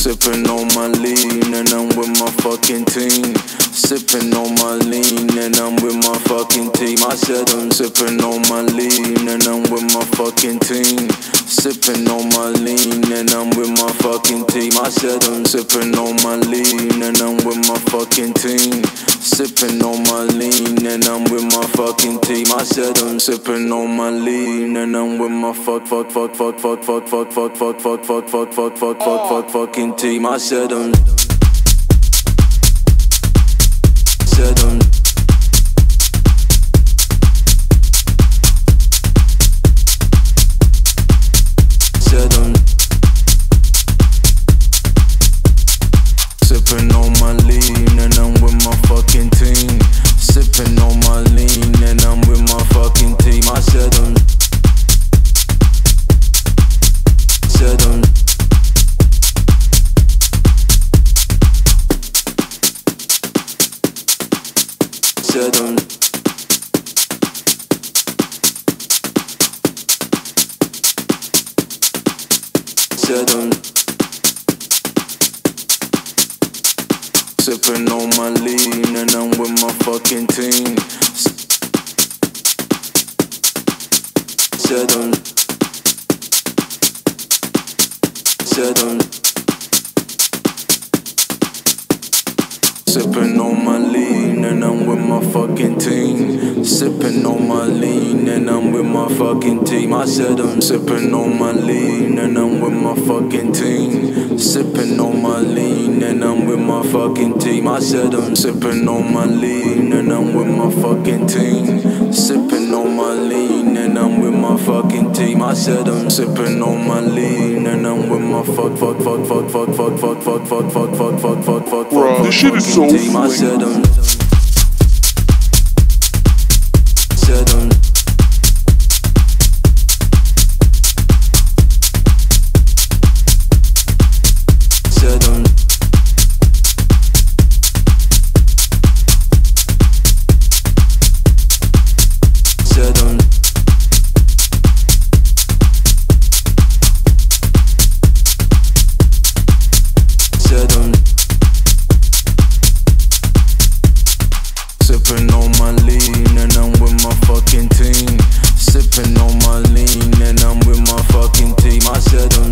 Sipping on my lean and I'm with my fucking team. Sipping on my lean and I'm with my fucking team. I said I'm sipping on my lean and I'm with my fucking team. Sipping on my lean and I'm with my fucking team. I said I'm sipping on my lean and I'm with my fucking team. Sipping on my lean and I'm with my fucking team. I said I'm sipping on my lean and I'm with my fucking team. I said I'm sipping on my lean and I'm with my fucking team. Sipping on my lean and I'm with my fucking team. I said I'm sipping on my lean and I'm with my fucking team. Sipping on my lean and I'm with my fucking team. Sipping on my lean and I'm with my fucking team. I said I'm sipping on my lean and I'm with my fucking team. Sipping on my lean and I'm with my fucking team. I said I'm sipping on my lean and I'm with my fucking team. Sipping on my lean and I'm with my fucking team. I said I'm sipping on my lean and I'm with my Bro, this shit is so team. I said I'm sipping on my lean and I'm with my fucking team. Sipping on my lean and I'm with my fucking team. I said I'm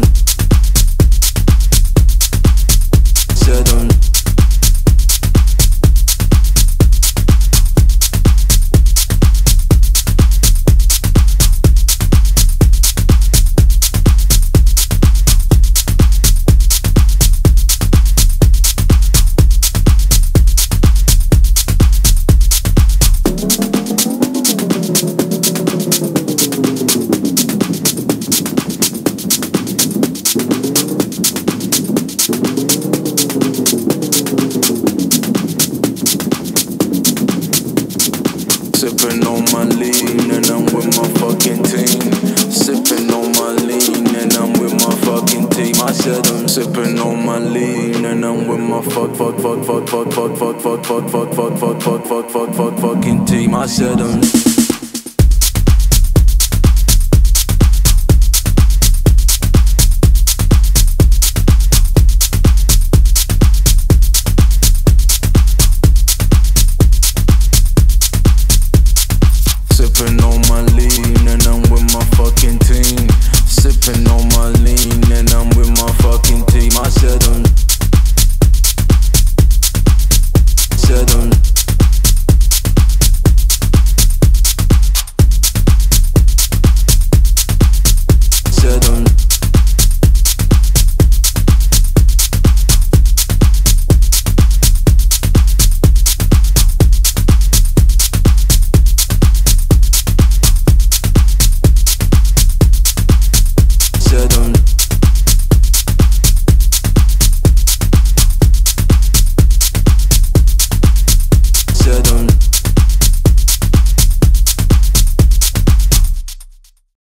sipping on my lean and I'm with my fucking team. Sipping on my lean and I'm with my fucking team. I said I'm sipping on my lean and I'm with my fucking team. I said I'm